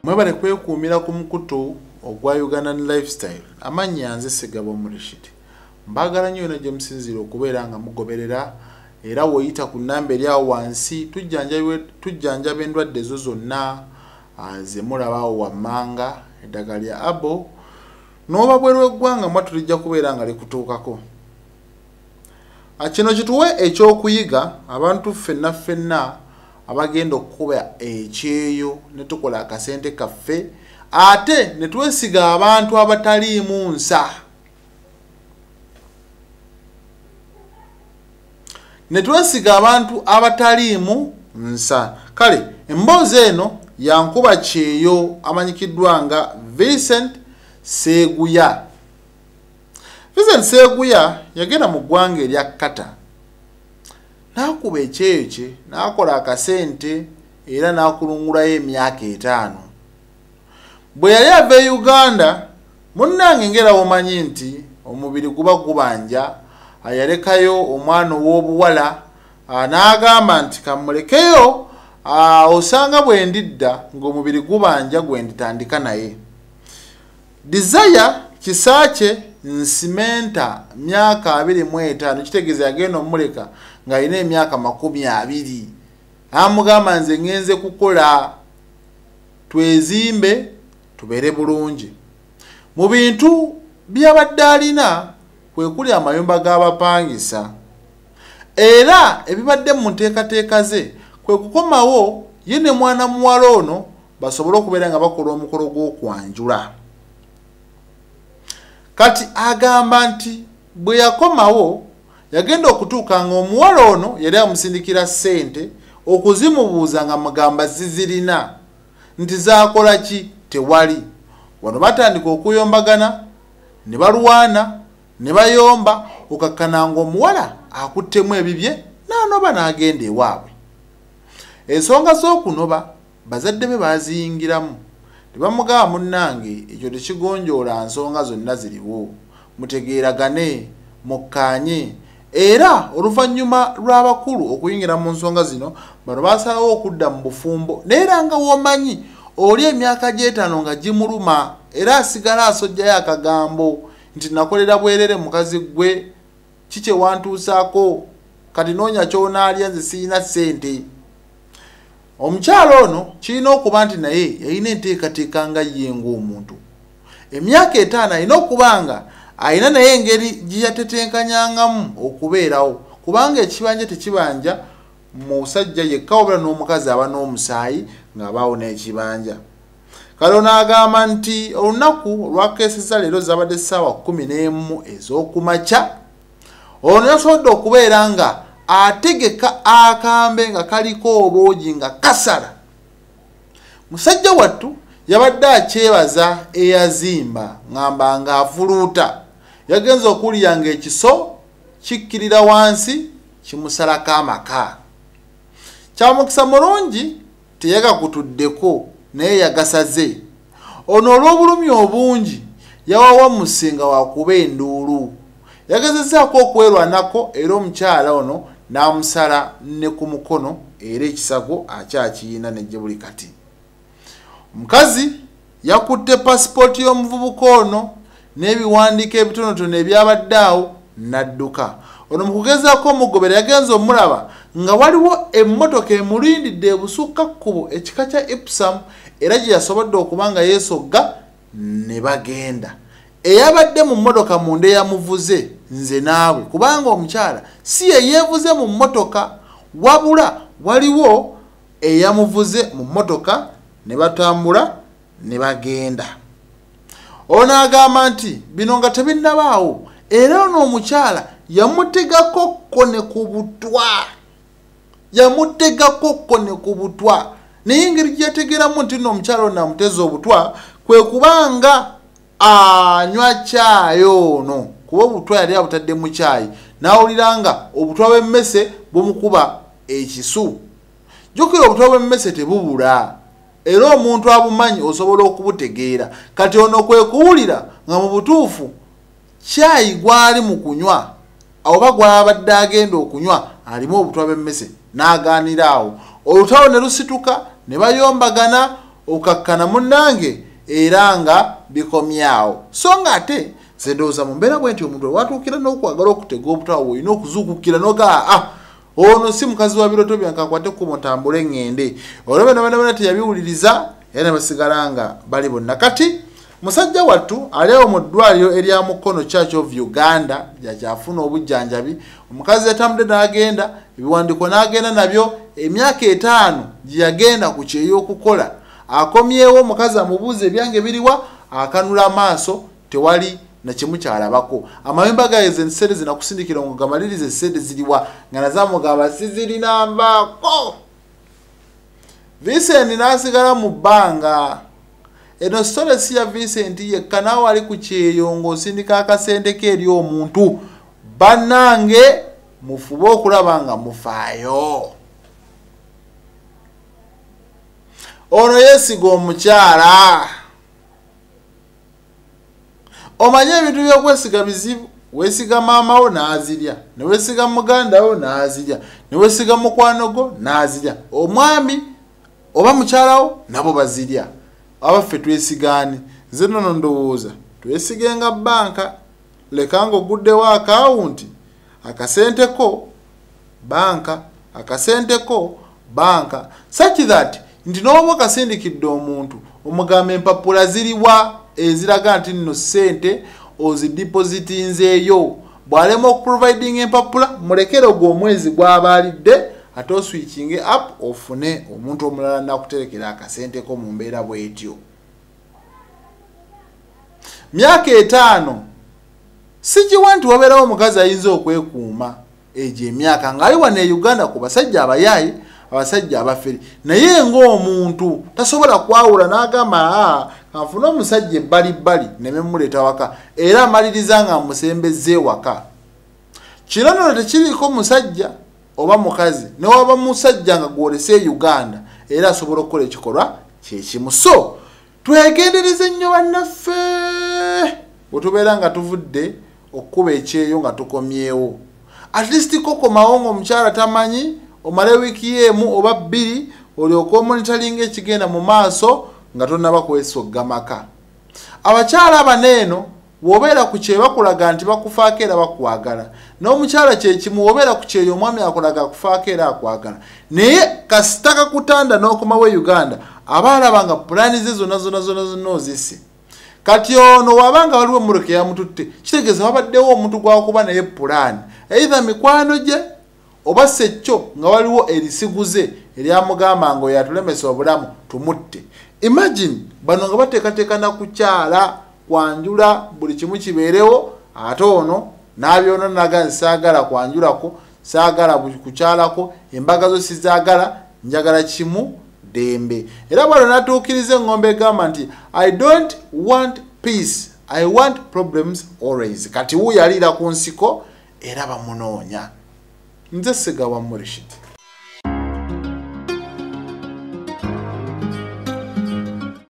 Mwebale kwekuumira ku mukutu ogwa Ugandan Lifestyle. Amannya nze Sigabo Murishid. Mbagala nnyo ne gye musinzira okubeera nga mugoberera era woyita ku nnamba eri awo wansi tujjanjaba endwadde zo zonna ze mulabawo wammanga eddagala lya abo n'oba bweru eggwanga mwa tulijja kubeera nga likutuukako. Kino kituwe ekyokuyiga abantu ffenna abagenda okukuba ekyeyo ne tukola akasente kaffe ate ne twesiga abantu abataliimu nsa. Netwesiga abantu abataliimu nsa. Kale emboozi eno yankuba kyeyo amanyikiddwa nga Vincent Seguya. Vincent Seguya yagenda mu ggwanga erya Kata n'akuba ekyeyo kye n'akola akasente era n'akulungulayo emyaka 5. Bwe yali ava e Uganda munnange ngera womanyi nti omubiri guba gubanja. Ayalekayo omwana ow'obuwala n'agamba nti kamulekeyo osanga bwe ndidda ng'omubiri gubanja gwe nditandika naye. Desire kisaache nsimenta myaka 25 kitegeeza yagenda omuleka nga alina emyaka 20. Amugamba nze ngenze kukola twezimbe tubeere bulungi. Mu bintu by'abadde alina kwe kuli amayumba g'abapangisa era ebibadde mu nteekateeka ze kwe kukomawo ye ne mwana muwala ono basobole okubeera nga bakola omukolo gw'okwanjula. Kati agamba nti bwe yakomawo yagenda okutuuka nga omuwala ono yali amusindikira ssente okuzimubuuza nga mugamba zizirina nti zaakola ki tewali. Wano batandika okuyombagana ne balwana ne bayomba okakkana nga omuwala akuttemu ebibye n'anoba n'agenda ewaabwe. Ensonga z'okunoba bazadde be baziyingiramu tebamugaba munnange ekyo tekigonjoola nsonga zonna ziriwo mutegeeragane mukkaanye era oluvannyuma lw'abakulu okuyingira mu nsonga zino bano basalawo okudda mu bufumbo neera nga womanyi oli emyaka gy'etaano nga gimuluma era asigala asojjayo akagambo nti nakolera bwerere mukazi gwe kike wantuusaako kati noonya ky'onaalya nze sirina ssente. Omukyalo ono kirina okuba nti naye yalina enteekateeka nga ye ng'omuntu. Emyaka 5 alina okuba nga alina naye engeri gye yatetenkanyangamu okubeerawo kubanga ekibanja tekibanja musajja yekka wabula n'omukazi aba n'omusaayi ng'abaawo n'ekibanja. Kale n'agamba nti olunaku olwakeeseza leero zabadde essaawa 11 ez'okumakya ono yasobodde okubeera nga ategeka akambe nga kaliko obwogi nga kasala. Musajja wattu yabadde akyebaza eyazimba ngamba nga afuluuta yagenza okuwulira nga ekiso kikkirira wansi kimusalako amaka. Kyamukisa mulungi teyagakutuddeko naye yagasaze. Ono olw'obulumi obungi yawawa musinga wakuba enduulu yagezezaako okwerwanako era omukyala ono n'amusala ne ku mukono era ekisago akyakiyina nejje buli kati. Omukazi yakutte pasipooti y'omuvubuka ono n'ebiwandiiko ebitonotono ebyabadde awo n'adduka. Ono mu kugezaako omugobera yagenza omulaba nga waliwo emmotoka emulindidde ebusukka kkubo ekika kya Epsom era gye yasobodde okuba nga yeesogga ne bagenda. Eyabadde mu mmotoka munda eyamuvuze nze naawe kubanga omukyala si ye yeevuze mu mmotoka wabula waliwo eyamuvuze mu mmotoka ne batambula ne bagenda. Ono agamba nti bino nga tebinnabaawo era ono omukyala yamutegako kko ne ku butwa. Yamutegako kko ne ku butwa naye engeri gye yategeeramu nti nno omukyala ono amuteza obutwa kwe kubanga anywa caayi ono kuba obutwa yali abutadde mu caayi n'awulira nga obutwa bw'emmese bumukuba ekisu. Jjukira obutwa bw'emmese tebubula era omuntu abumanyi osobola okubutegeera. Kati ono kwe kuwulira nga mu butuufu caayi gwali mu kunywa oba gwabadde agenda okunywa alimu obutwa bw'emmese n'agaanira awo. Olutalo ne lusituka ne bayombagana okakkana munnange era nga bikomyawo. So nga ate zendooza mu mbeera bwe nti omuntu watuukira n'okwagala okutega obutawo olina okuzuukukira noga ono si mukazi wa biroto byange akwate ekkubo ntambule ngende. Olwo bena teyabiwuliriza era ne basigala nga bali bonna. Kati musajja wattu ali awo mu ddwaliro erya Mukono Church of Uganda yakyafuna obujjanjabi. Omukazi yatambudde n'agenda ebiwandiiko n'agenda nabyo emyaka 5 gye yagenda ku kyeyo okukola. Akomyewo omukazi amubuuza ebyange biriwa, akanula amaaso tewali na kimu kyalabako. Amayumba gaeze ensede zinakusindikira ngo gamalirize ensede ziriwa nga nazamugamba sizirina mbaako. Vincent n'asigala mu bbanga. Eno story si ya Vincent yekka, naawe ali ku kyeyo ng'osindika akasente ke eri omuntu. Bannange mufube okulaba nga mufaayo. Ono yesiga omukyala. Omanye ebintu by'okwesiga bizibu. Weesiga maama wo n'azirya, ne weesiga muganda wo n'azirya, ne weesiga mukwano gwo n'azirya, omwami oba mukyala wo nabo bazirya. Abaffe twesigaani. Nze nno ndowooza twesigenga banka, lekanga oguddewo akawunti akasenteko banka, akasenteko banka, such that nti n'oba okasindikidde omuntu omugamba empapula ziriwa eziraga nti nno ssente ozidipositinzeeyo. Bw'alema okuproviding empapula mulekere ogwo omwezi gw'abaalidde ate oswikinge up ofune omuntu omulala nakuterekera akasenteko mu mbeera bw'etyo. Myaka 5 sikiwa nti wabeerawo omukazi ayinza okwekuuma egyo emyaka ng'ali wano e Uganda ku basajja abayaayi, abasajja abaferi, naye ng'omuntu tasobola kwawula n'agamba kanfuna omusajja ebbalibbali nememuleeta waka era amaliriza nga musembezze waka. Kino nno tekiriiko musajja oba mukazi newaba musajja nga gwolese Uganda era asobola okukola ekikolwa kyekimu. So twegendereze nnyo bannaffe bwe tubeera nga tuvudde okukuba ekyeyo nga tukomyewo. At least kokomawo ng'omukyala tamanyi, omale wiiki emu oba 2 olyoka omonitoringa ekigenda mu maaso nga tonnaba kwesogga maka. Abakyala abaneeno bw'obeera ku kyeyo bakulaga nti bakufaako era bakwagala. N'omukyala kyekimu bw'obeera ku kyeyo omwami akulaga akufaako era akwagala. Naye kasita kakutanda n'okomawo e Uganda aba alaba nga pulaani ze zonna ozisse. Kati ono wabanga waliwo emmotoka eyamututte kitegeeza wabaddewo omuntu gwakuba naye pulaani, either mikwano gye oba ssekyo nga waliwo erisiguze eryamugamba nga oyo atulemesa obulamu tumutte. Imagine bano nga bateekateeka na kukyala kwanjula buli kimu kibeerewo, ate ono n'abyona naga saagala kwanjulako, saagala kukyalako, embaga zo sizaagala, njagala kimu dembe. Era bwalo natuukiriza engombe egamba nti I don't want peace, I want problems always. Kati wuuyo aliira ku nsiko era bamunoonya. Nze Ssegawa Murishid.